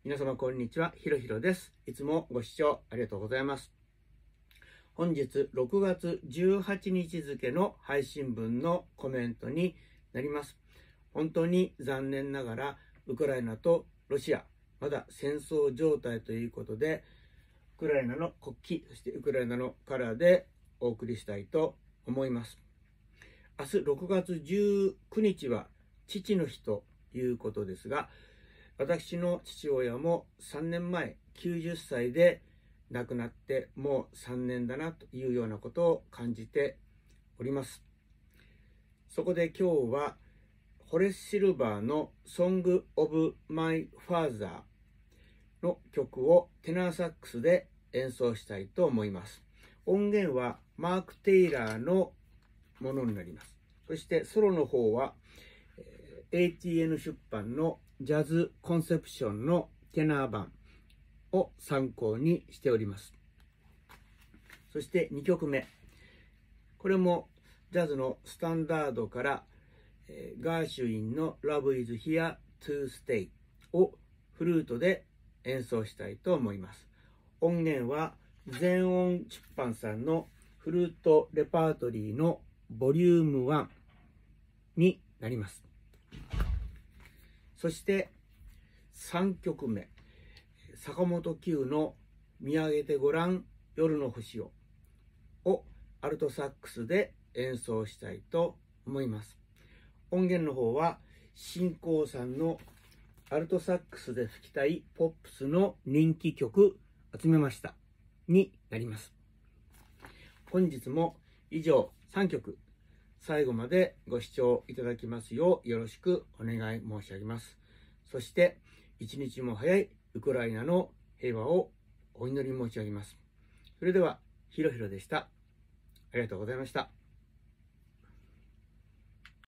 皆様こんにちは、ひろひろです。いつもご視聴ありがとうございます。本日6月18日付の配信分のコメントになります。本当に残念ながらウクライナとロシア、まだ戦争状態ということで、ウクライナの国旗、そしてウクライナのカラーでお送りしたいと思います。明日6月19日は父の日ということですが、私の父親も3年前90歳で亡くなってもう3年だなというようなことを感じております。そこで今日はホレス・シルバーの Song of My Father の曲をテナーサックスで演奏したいと思います。音源はマーク・テイラーのものになります。そしてソロの方は ATN 出版のジャズコンセプションのテナー版を参考にしております。そして2曲目。これもジャズのスタンダードからガーシュインの Love is Here to Stay をフルートで演奏したいと思います。音源は全音出版さんのフルートレパートリーのボリューム1になります。そして3曲目、坂本九の見上げてごらん夜の星をアルトサックスで演奏したいと思います。音源の方は新興さんのアルトサックスで吹きたいポップスの人気曲集めましたになります。本日も以上3曲最後までご視聴いただきますようよろしくお願い申し上げます。そして一日も早いウクライナの平和をお祈り申し上げます。それではひろひろでした。ありがとうございました。